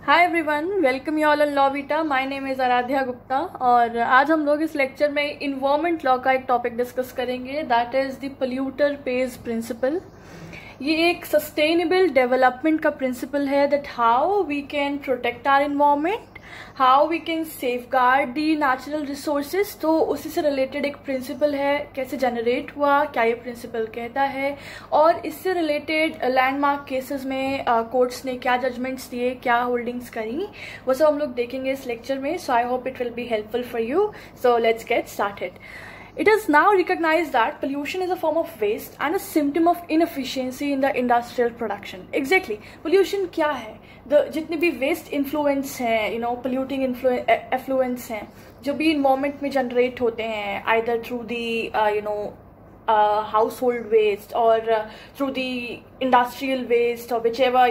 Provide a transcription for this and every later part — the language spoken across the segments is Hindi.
Hi everyone, welcome you all on law Vita. My name is Aradhya Gupta और आज हम लोग इस लेक्चर में इन्वायरमेंट लॉ का एक टॉपिक डिस्कस करेंगे, that is the polluter pays principle. ये एक सस्टेनेबल डेवलपमेंट का प्रिंसिपल है, that how we can protect our environment, how we can safeguard the natural resources. तो उसी से रिलेटेड एक प्रिंसिपल है, कैसे जनरेट हुआ, क्या ये प्रिंसिपल कहता है, और इससे रिलेटेड लैंडमार्क केसेस में कोर्ट्स ने क्या जजमेंट्स दिए, क्या होल्डिंग्स करी, वो सब हम लोग देखेंगे इस लेक्चर में। So I hope it will be helpful for you. So let's get started. It is now recognized that pollution is a form of waste and a symptom of inefficiency in the industrial production. Exactly. Pollution क्या है? जितने भी waste influence हैं, polluting effluents हैं, जो भी environment में generate होते हैं, either through the, household waste or through the industrial waste or whichever,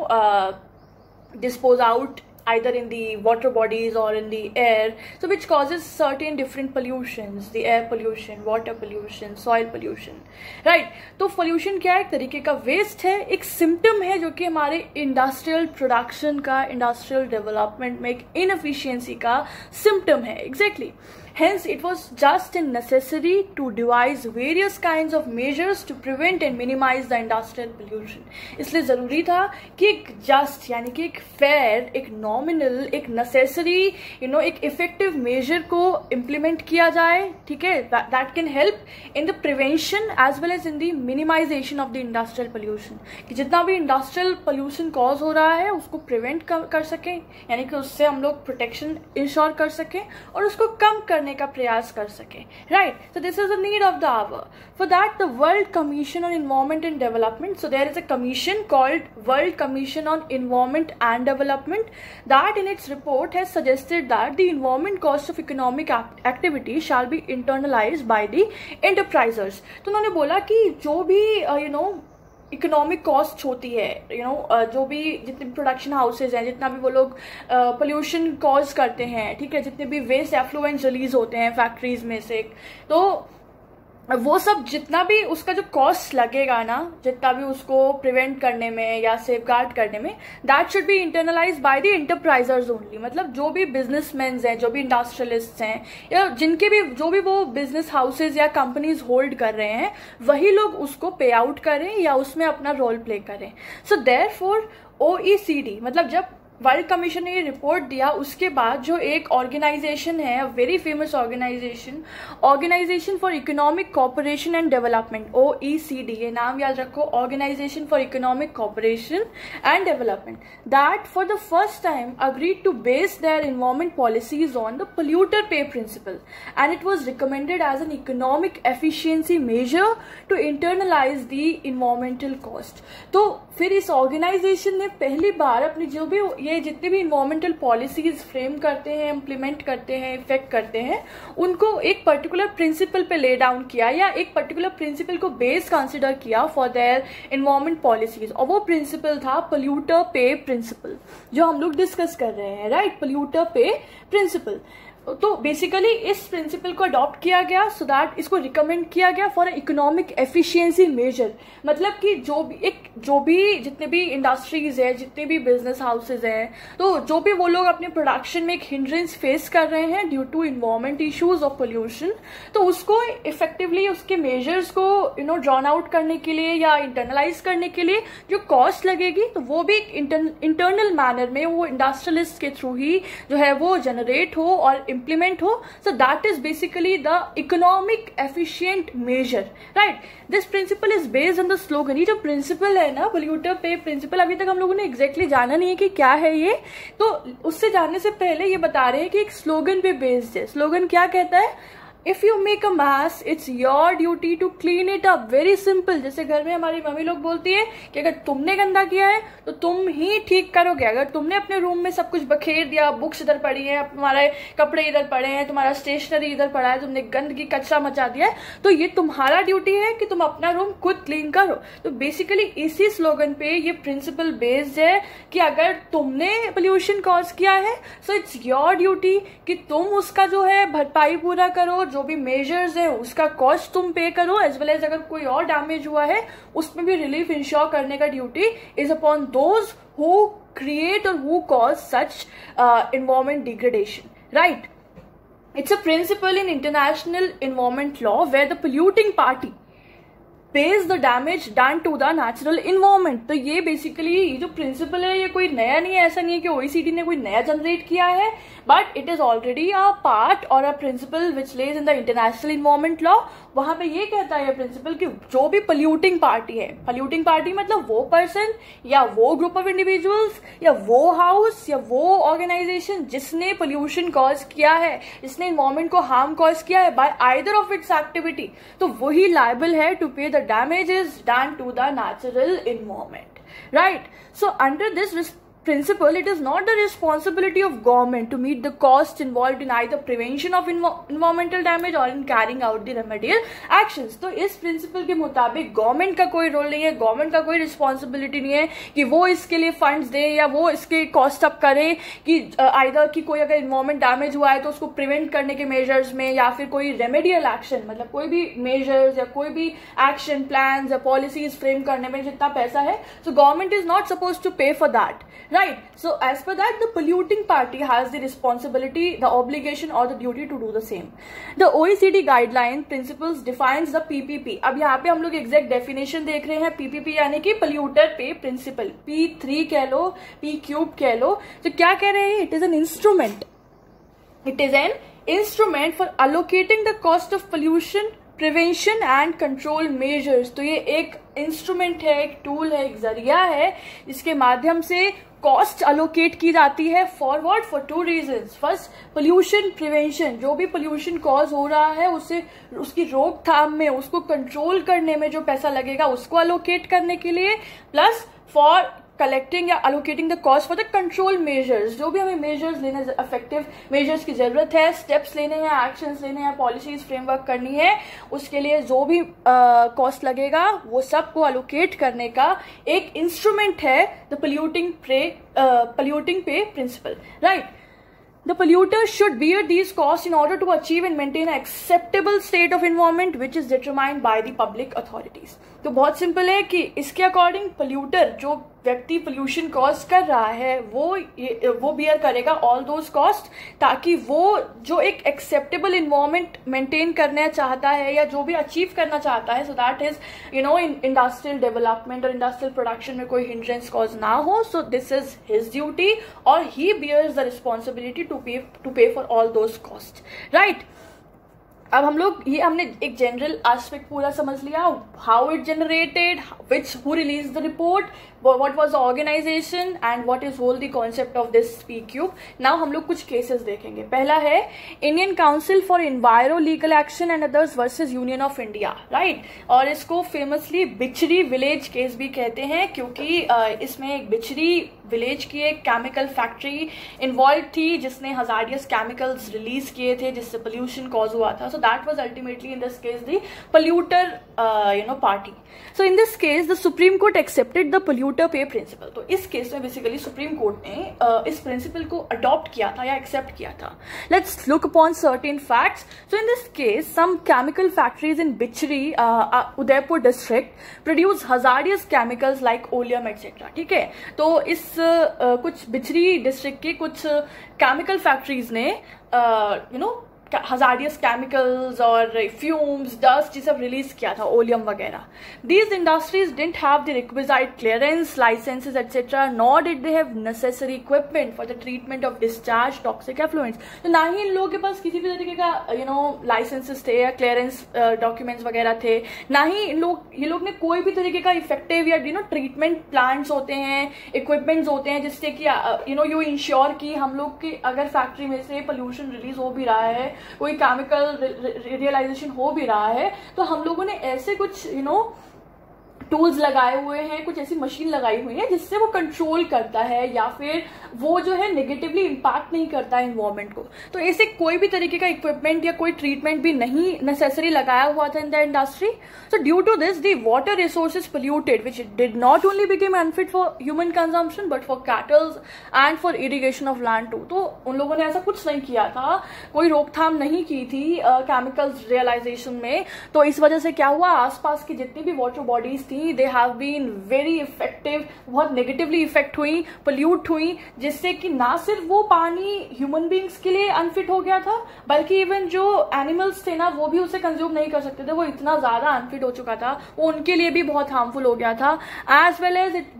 dispose out either in the water bodies or in the air, so which causes certain different pollutions, the air pollution, water pollution, soil pollution, right? तो pollution क्या है? एक तरीके का waste है, एक symptom है जो कि हमारे industrial production का, industrial development में एक inefficiency का symptom है। Exactly. Hence, it was just and necessary to devise various kinds of measures to prevent and minimize the industrial pollution. इसलिए ज़रूरी था कि एक just यानी कि एक fair, एक nominal, एक necessary, एक effective measure को implement किया जाए, ठीक है? That can help in the prevention as well as in the minimization of the industrial pollution. कि जितना भी industrial pollution cause हो रहा है उसको prevent कर सकें, यानी कि उससे हम लोग protection ensure कर सकें और उसको कम करने का प्रयास कर सके, right? So this is the need of the hour. For that, the World Commission on Environment and Development, so there is a commission called World Commission on Environment and Development that in its report has suggested that the environment cost of economic activity shall be internalized by the enterprisers. तो उन्होंने बोला कि जो भी इकोनॉमिक कॉस्ट होती है, जो भी जितने भी प्रोडक्शन हाउसेज हैं, जितना भी वो लोग पोल्यूशन कॉज करते हैं, ठीक है, जितने भी वेस्ट एफ्लुएंट रिलीज होते हैं फैक्ट्रीज में से, तो वो सब जितना भी उसका जो कॉस्ट लगेगा ना, जितना भी उसको प्रिवेंट करने में या सेफगार्ड करने में, that should be internalise by the enterprisers only. मतलब जो भी बिजनेसमैन हैं, जो भी इंडस्ट्रियलिस्ट हैं, या जिनके भी जो भी वो बिजनेस हाउसेज या कंपनीज होल्ड कर रहे हैं, वही लोग उसको पे आउट करें या उसमें अपना रोल प्ले करें। सो देयरफॉर OECD, मतलब जब वर्ल्ड कमीशन ने ये रिपोर्ट दिया उसके बाद जो एक ऑर्गेनाइजेशन है, very famous organisation for economic cooperation and development, OECD, ये नाम याद रखो, organisation for economic cooperation and development, that for the first time agreed to base their environment policies on the polluter pay principle and it was recommended as an economic efficiency measure to internalise the environmental cost. तो फिर इस ऑर्गेनाइजेशन ने पहली बार अपनी जो भी ये जितने भी इन्वायरमेंटल पॉलिसीज फ्रेम करते हैं, इम्प्लीमेंट करते हैं, इफेक्ट करते हैं, उनको एक पर्टिकुलर प्रिंसिपल पे ले डाउन किया या एक पर्टिकुलर प्रिंसिपल को बेस कंसिडर किया फॉर देयर इन्वायरमेंट पॉलिसीज, और वो प्रिंसिपल था पोल्यूटर पे प्रिंसिपल, जो हम लोग डिस्कस कर रहे हैं, राइट? Polluter pay principle. तो बेसिकली इस प्रिंसिपल को अडॉप्ट किया गया सो दैट इसको रिकमेंड किया गया फॉर इकोनॉमिक एफिशिएंसी मेजर। मतलब कि जो भी जितने भी इंडस्ट्रीज है, जितने भी बिजनेस हाउसेज हैं, तो जो भी वो लोग अपने प्रोडक्शन में एक हिंड्रेंस फेस कर रहे हैं due to environment issues of pollution, तो उसको इफेक्टिवली उसके मेजर्स को ड्रॉन आउट करने के लिए या इंटरनलाइज करने के लिए जो कॉस्ट लगेगी, तो वो भी इंटरनल मैनर में वो इंडस्ट्रियलिस्ट के थ्रू ही जो है वो जनरेट हो और implement हो। So that is basically the economic efficient measure, right? This principle is based on the slogan। ये जो principle है ना, polluter pay principle, अभी तक हम लोगों ने exactly जाना नहीं है कि क्या है ये, तो उससे जानने से पहले ये बता रहे हैं कि एक स्लोगन पे बेस्ड है। स्लोगन क्या कहता है? If you make a mess, it's your duty to clean it up. Very simple। जैसे घर में हमारी मम्मी लोग बोलती है कि अगर तुमने गंदा किया है तो तुम ही ठीक करोगे। अगर तुमने अपने रूम में सब कुछ बखेर दिया, बुक्स इधर पड़ी है, तुम्हारे कपड़े इधर पड़े हैं, तुम्हारा स्टेशनरी इधर पड़ा है, तुमने गंदगी कचरा मचा दिया है, तो ये तुम्हारा ड्यूटी है कि तुम अपना रूम खुद क्लीन करो। तो बेसिकली इसी स्लोगन पे ये प्रिंसिपल बेस्ड है कि अगर तुमने पोल्यूशन कॉज किया है, सो इट्स योर ड्यूटी कि तुम उसका जो है भरपाई पूरा करो, जो भी मेजर्स है उसका कॉस्ट तुम पे करो, एज वेल एज अगर कोई और डैमेज हुआ है उसमें भी रिलीफ इंश्योर करने का duty is upon those who create or who cause such environment degradation, right? It's a principle in international environment law where the polluting party pays the damage done to the natural environment. तो ये बेसिकली ये जो प्रिंसिपल है ये कोई नया नहीं है, ऐसा नहीं है कि OECD ने कोई नया जनरेट किया है, but it is already a part और a principle which lays in the international environment law. वहां पे ये कहता है प्रिंसिपल कि जो भी पोल्यूटिंग पार्टी है, पोल्यूटिंग पार्टी मतलब वो पर्सन या वो ग्रुप ऑफ इंडिविजुअल्स या वो हाउस या वो ऑर्गेनाइजेशन जिसने पोल्यूशन कॉज किया है, जिसने इन्वायरमेंट को हार्म कॉज किया है by either of its activity, तो वही लायबल है to pay the damages done to the natural environment, right? So under this principle, it is not the responsibility of government to meet the costs involved in either prevention of environmental damage or in carrying out the remedial actions. तो इस प्रिंसिपल के मुताबिक गवर्नमेंट का कोई रोल नहीं है, गवर्नमेंट का कोई रिस्पॉन्सिबिलिटी नहीं है कि वो इसके लिए फंड्स दे या वो इसके कॉस्ट अप करे कि आइदर कि कोई अगर इन्वायरमेंट डैमेज हुआ है तो उसको प्रिवेंट करने के मेजर्स में या फिर कोई रेमेडियल एक्शन मतलब कोई भी मेजर्स या कोई भी एक्शन प्लान या पॉलिसीज फ्रेम करने में जितना पैसा है, so government is not suppose to pay for that. Right. So as per that, the polluting party has the responsibility, the obligation or the duty to do the same. The OECD guideline principles defines the PPP. अब यहाँ पे हम लोग exact definition देख रहे हैं. PPP यानी कि polluter pay principle. P3 कह लो, P³ कह लो. तो क्या कह रहे हैं? It is an instrument. It is an instrument for allocating the cost of pollution, prevention and control measures. तो ये एक इंस्ट्रूमेंट है, एक टूल है, एक जरिया है जिसके माध्यम से कॉस्ट अलोकेट की जाती है. For what? For two reasons. First, pollution prevention, जो भी पोल्यूशन कॉज हो रहा है उससे उसकी रोकथाम में, उसको कंट्रोल करने में जो पैसा लगेगा उसको अलोकेट करने के लिए, प्लस फॉर कलेक्टिंग या allocating the cost for the control measures. जो भी हमें मेजर्स लेने, इफेक्टिव मेजर्स की जरूरत है, स्टेप्स लेने हैं, एक्शंस लेने हैं, पॉलिसीज फ्रेमवर्क करनी है, उसके लिए जो भी कॉस्ट लगेगा वो सबको अलोकेट करने का एक इंस्ट्रूमेंट है the polluting pay principle, right? The polluter should bear these costs in order to achieve and maintain an acceptable state of environment which is determined by the public authorities. तो बहुत सिंपल है कि इसके अकॉर्डिंग पोल्यूटर, जो व्यक्ति पोल्यूशन कॉज कर रहा है, वो बियर करेगा ऑल दोज कॉस्ट, ताकि वो जो एक एक्सेप्टेबल इन्वायरमेंट मेंटेन करना चाहता है या जो भी अचीव करना चाहता है, so that is in industrial development और इंडस्ट्रियल प्रोडक्शन में कोई हिंड्रेंस कॉज ना हो. So this is his duty और he bears the responsibility to pay for all those cost, right? अब हम लोग ये हमने एक जनरल एस्पेक्ट पूरा समझ लिया, how it generated, who release the report, what was the organization and what is whole the concept of this P³. Now हम लोग कुछ केसेस देखेंगे. पहला है Indian council for enviro legal action and others versus union of India, right? और इसको फेमसली बिचरी विलेज केस भी कहते हैं क्योंकि इसमें एक बिचरी विलेज की एक केमिकल फैक्ट्री इन्वॉल्व थी जिसने हजारियस केमिकल्स रिलीज किए थे जिससे पोल्यूशन कॉज हुआ था. So that was ultimately in this case the polluter party. So in this case the supreme court accepted the polluter pay principle. तो इस केस में बेसिकली सुप्रीम कोर्ट ने इस प्रिंसिपल को अडॉप्ट किया था या एक्सेप्ट किया था. Let's look upon certain facts. So in this case some chemical factories in Bichhri Udaipur district produce hazardous chemicals like oleum etcetera. ठीक है, तो इस कुछ बिचरी डिस्ट्रिक्ट के कुछ केमिकल फैक्ट्रीज ने हजारियस केमिकल्स और फ्यूम्स, डस्ट, ये सब रिलीज किया था, ओलियम वगैरह. These industries didn't have the requisite clearance, licenses etcetera, nor did they have necessary equipment for the treatment of discharge toxic effluents. तो ना ही इन लोगों के पास किसी भी तरीके का लाइसेंसेस थे या क्लियरेंस डॉक्यूमेंट्स वगैरह थे, ना ही ये लोग ने कोई भी तरीके का इफेक्टिव या ट्रीटमेंट प्लांट्स होते हैं, इक्विपमेंट्स होते हैं जिससे कि यू इंश्योर कि हम लोग के अगर फैक्ट्री में से पोल्यूशन रिलीज हो भी रहा है, कोई केमिकल रियलाइजेशन हो भी रहा है, तो हम लोगों ने ऐसे कुछ टूल्स लगाए हुए हैं, कुछ ऐसी मशीन लगाई हुई है जिससे वो कंट्रोल करता है या फिर वो जो है नेगेटिवली इंपैक्ट नहीं करता है इन्वायरमेंट को. तो ऐसे कोई भी तरीके का इक्विपमेंट या कोई ट्रीटमेंट भी नहीं नेसेसरी लगाया हुआ था in the industry. So due to this the water resources polluted which did not only became unfit for human consumption but for cattles and for irrigation of land too. तो उन लोगों ने ऐसा कुछ नहीं किया था, कोई रोकथाम नहीं की थी केमिकल्स रियलाइजेशन में. तो इस वजह से क्या हुआ, आसपास की जितनी भी वाटर बॉडीज थी थी they have been very effective, बहुत नेगेटिवली इफेक्ट हुई, पोल्यूट हुई, जिससे कि ना सिर्फ वो पानी ह्यूमन बींग्स के लिए अनफिट हो गया था, बल्कि इवन जो एनिमल्स थे ना वो भी उसे कंज्यूम नहीं कर सकते थे, वो इतना ज्यादा अनफिट हो चुका था, वो उनके लिए भी बहुत हार्मफुल हो गया था, as well as it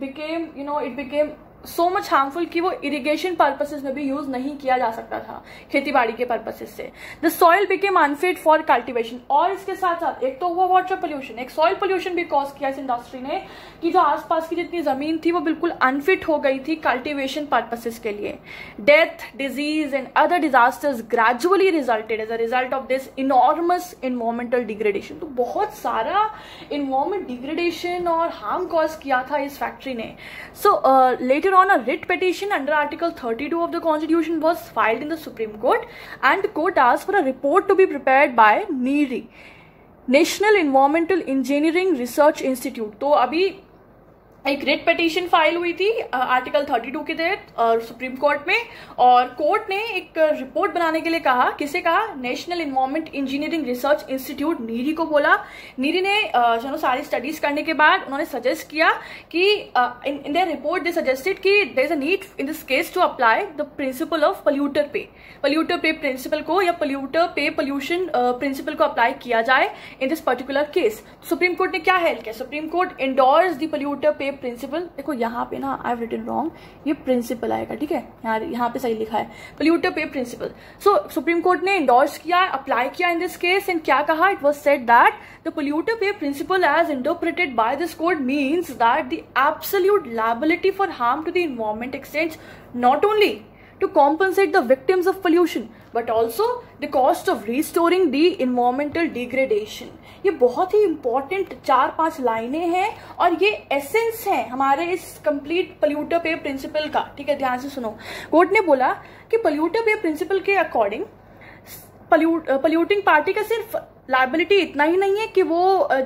became so much harmful कि वो इरिगेशन पर्पसेस में भी यूज नहीं किया जा सकता था, खेती बाड़ी के पर्पसेस से। The soil became unfit for cultivation, और इसके साथ साथ एक तो हुआ वाटर पोल्यूशन, एक सॉइल पोल्यूशन भी कॉज किया इस इंडस्ट्री ने, कि जो आसपास की जितनी जमीन थी वो बिल्कुल अनफिट हो गई थी कल्टिवेशन पर्पसेस के लिए। Death, disease and other disasters gradually resulted as a result of this enormous environmental degradation. तो बहुत सारा इन्वायरमेंट डिग्रेडेशन और हार्म कॉज किया था इस फैक्ट्री ने। सो later on, a writ petition under Article 32 of the Constitution was filed in the Supreme Court, and the court asked for a report to be prepared by NEERI, National Environmental Engineering Research Institute। तो अभी एक रिट पिटीशन फाइल हुई थी आर्टिकल 32 के तहत सुप्रीम कोर्ट में, और कोर्ट ने एक रिपोर्ट बनाने के लिए कहा, किसे कहा, national environment engineering research institute NEERI को बोला। नीरी ने सारी स्टडीज करने के बाद उन्होंने सजेस्ट किया कि in their report they suggested कि there is a need in this case to apply the principle of polluter pay principle को, या पोल्यूटर पे पोल्यूशन प्रिंसिपल को अप्लाई किया जाए in this particular case. Supreme court ने क्या हेल्प किया, supreme court endorse the polluter pay principle. देखो यहाँ पे ना आई हैव रिटन रॉन्ग, ये प्रिंसिपल आएगा, ठीक है, यहाँ पे सही लिखा है polluter pay principle. So supreme court ने एंडोर्स किया, अप्लाई किया इन दिस केस, एंड क्या कहा, it was said that the polluter pay principle as interpreted by this court means that the absolute liability for harm to the environment extends not only to compensate the victims of pollution but also the cost of restoring the environmental degradation। ये बहुत ही इंपॉर्टेंट 4-5 लाइनें हैं और ये एसेंस है हमारे इस कंप्लीट पोल्यूटर पे प्रिंसिपल का, ठीक है, ध्यान से सुनो। कोर्ट ने बोला कि पोल्यूटर पे प्रिंसिपल के अकॉर्डिंग पोल्यूटिंग पार्टी का सिर्फ लायबिलिटी इतना ही नहीं है कि वो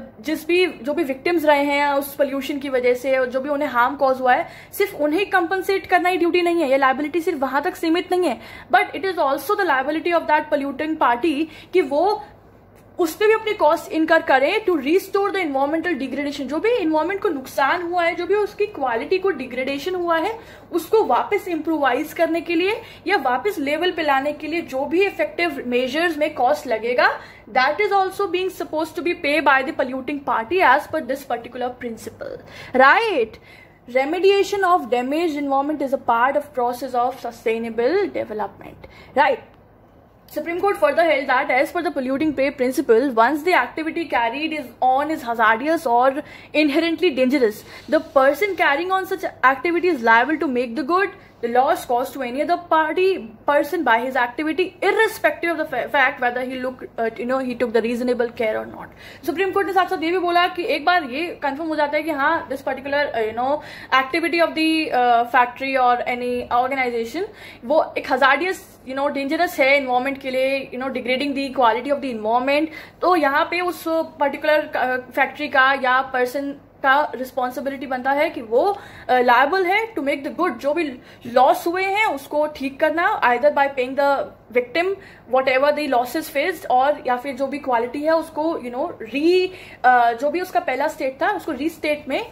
जो भी विक्टिम्स रहे हैं उस पोल्यूशन की वजह से, जो भी उन्हें हार्म कॉज हुआ है, सिर्फ उन्हें कंपनसेट करना ही ड्यूटी नहीं है, ये लायबिलिटी सिर्फ वहां तक सीमित नहीं है, but it is also the liability of that polluting party कि वो उस पर भी अपनी कॉस्ट इनकर करें to restore the environmental degradation. जो भी इन्वायरमेंट को नुकसान हुआ है, जो भी उसकी क्वालिटी को डिग्रेडेशन हुआ है, उसको वापस इम्प्रूवाइज करने के लिए या वापस लेवल पे लाने के लिए जो भी इफेक्टिव मेजर्स में कॉस्ट लगेगा, that is also being suppose to be pay by the polluting party as per this particular principle, right. Remediation of damaged environment is a part of process of sustainable development, right? Supreme Court further held that as per the polluting pay principle, once the activity carried is hazardous or inherently dangerous, the person carrying on such activity is liable to make the good the loss caused to any other person by his activity, irrespective of the fact whether he took the reasonable care or not। Supreme court ने साथ साथ ये भी बोला कि एक बार ये कंफर्म हो जाता है कि हाँ this particular activity of the factory और एनी ऑर्गेनाइजेशन वो एक हजार्डियस डेंजरस है इन्वायरमेंट के लिए, degrading the quality of the environment, तो यहाँ पे उस पर्टिकुलर फैक्ट्री का या पर्सन का रिस्पॉन्सिबिलिटी बनता है कि वो लायबल है टू मेक द गुड, जो भी लॉस हुए हैं उसको ठीक करना, either by paying the victim whatever the losses faced, और या फिर जो भी क्वालिटी है उसको जो भी उसका पहला स्टेट था उसको रीस्टेट में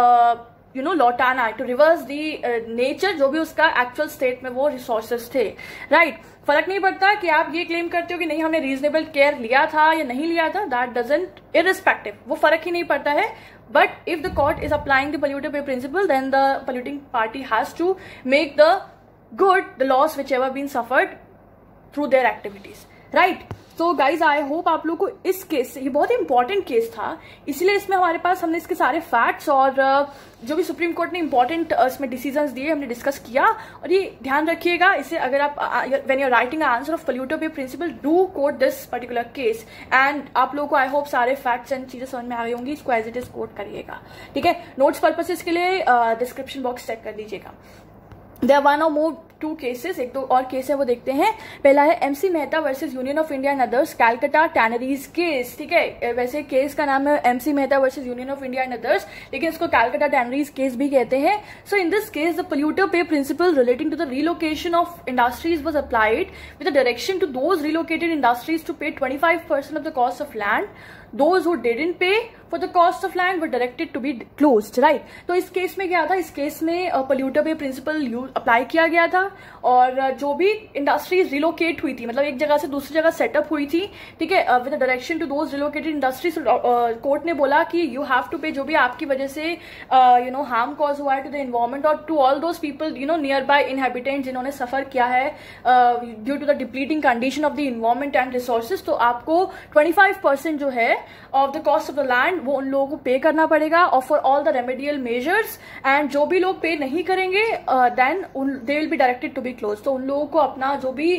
लौटाना है, टू रिवर्स दी नेचर, जो भी उसका एक्चुअल स्टेट में वो रिसोर्सेज थे, राइट। फर्क नहीं पड़ता कि आप ये क्लेम करते हो कि नहीं हमने रीजनेबल केयर लिया था या नहीं लिया था, दैट डजंट इररिस्पेक्टिव, वो फर्क ही नहीं पड़ता है। But if the court is applying the polluter pay principle, then the polluting party has to make the good the loss whichever been suffered through their activities, right. तो गाइज आई होप आप लोग को इस केस से, ये बहुत ही इंपॉर्टेंट केस था, इसलिए इसमें हमारे पास हमने इसके सारे फैक्ट्स और जो भी सुप्रीम कोर्ट ने इंपॉर्टेंट इसमें डिसीजंस दिए हमने डिस्कस किया। और ये ध्यान रखिएगा, इसे अगर आप when you are writing answer of polluter pay principle, do quote this particular case, and आप लोगों को आई होप सारे फैक्ट्स एंड चीजें समझ में आ गई होंगी, इसको एज इट इज कोट करिएगा, ठीक है। नोट्स पर्पसेस के लिए डिस्क्रिप्शन बॉक्स चेक कर दीजिएगा। There are one or more two cases, एक दो और केस है वो देखते हैं। पहला है MC Mehta versus union of India and others Calcutta tanneries case, ठीक है। वैसे केस का नाम है MC Mehta versus union of India and others, लेकिन इसको कैलकाटा टैनरीज केस भी कहते हैं। So in this case the polluter pay principle relating to the relocation of industries was applied with the direction to those relocated industries to pay 25% of the cost of land. Those who didn't pay for the cost of land were directed to be closed, right? तो इस केस में क्या था, इस केस में polluter पे प्रिंसिपल अप्लाई किया गया था और जो भी इंडस्ट्रीज रिलोकेट हुई थी, मतलब एक जगह से दूसरी जगह सेटअप हुई थी, ठीक है, with direction to those relocated industries, court ने बोला कि यू हैव टू पे जो भी आपकी वजह से हार्म कॉज हुआ है टू द एनवायरमेंट और to all those people near by inhabitant जिन्होंने सफर किया है due to the depleting condition of the environment and resources, तो आपको 25% जो है of the cost of the land वो उन लोगों को पे करना पड़ेगा, और for all the remedial measures, and जो भी लोग पे नहीं करेंगे then they will be directed to be close. तो उन लोगों को अपना जो भी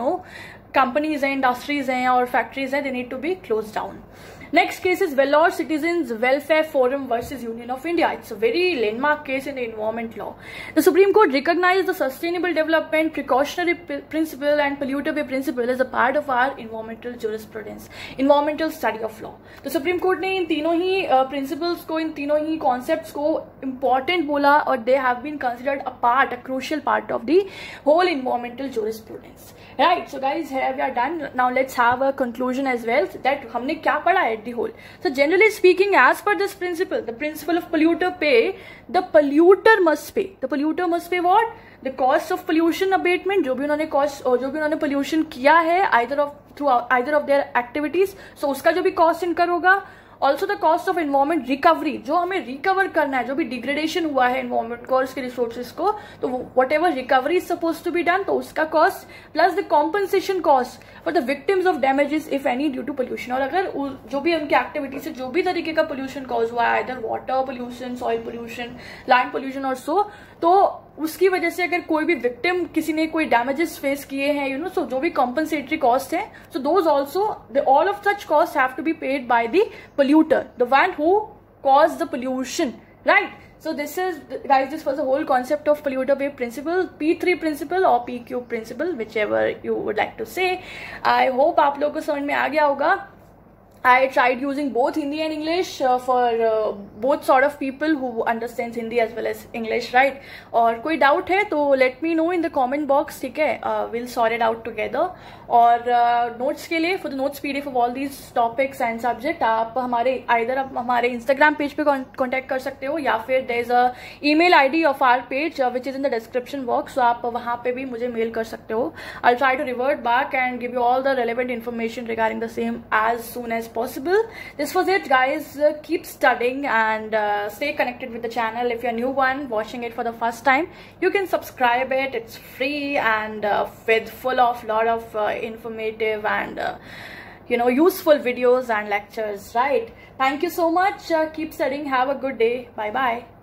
कंपनीज हैं, इंडस्ट्रीज हैं और फैक्ट्रीज हैं, they need to be close down. Next case is Vellore Citizens Welfare Forum versus Union of India. It's a very landmark case in the environment law. The Supreme Court recognized the sustainable development, precautionary principle and polluter pay principle as a part of our environmental jurisprudence, environmental study of law. तो Supreme Court ने इन तीनों ही principles को, इन तीनों ही concepts को important बोला और they have been considered a part, a crucial part of the whole environmental jurisprudence. Right, so guys, here we are done. Now let's have a conclusion as well, that हमने क्या पढ़ा है the whole. So generally speaking, as per this principle, the principle of polluter pay, the polluter must pay. The polluter must pay what? The cost of pollution abatement, जो भी उन्होंने pollution किया है through either of their activities, so उसका जो भी cost incur होगा, also the cost of environment recovery, जो हमें रिकवर करना है, जो भी डिग्रेडेशन हुआ है एनवायरमेंट को और उसके रिसोर्सेज को, तो whatever recovery is suppose to be done, तो उसका cost plus the compensation cost for the victims of damages if any due to pollution. और अगर जो भी उनकी एक्टिविटी से जो भी तरीके का पोल्यूशन कॉज हुआ है, इधर water pollution, soil pollution, land pollution और सो, तो उसकी वजह से अगर कोई भी विक्टिम, किसी ने कोई डैमेजेस फेस किए हैं, सो जो भी कॉम्पनसेटरी कॉस्ट है, so those also all of such cost have to be paid by the polluter, the one who caused the pollution, right? So this is, guys, this was the whole concept of polluter pay principle, P3 principle or PQ principle, whichever you would like to say. I hope आप लोगों को समझ में आ गया होगा. I tried using both Hindi and English for both sort of people who understands Hindi as well as English, right? और कोई doubt है तो let me know in the comment box, ठीक है? We'll sort it out together. और notes के लिए, for the notes PDF of all these topics and subject, आप हमारे Instagram page पे contact कर सकते हो, या फिर there is a email ID of our page which is in the description box, so आप वहाँ पे भी मुझे mail कर सकते हो. I'll try to revert back and give you all the relevant information regarding the same as soon as possible. This was it, guys. Keep studying and stay connected with the channel. If you're a new one watching it for the first time, you can subscribe it. It's free and with full of lot of informative and useful videos and lectures, right? Thank you so much. Keep studying. Have a good day. Bye bye.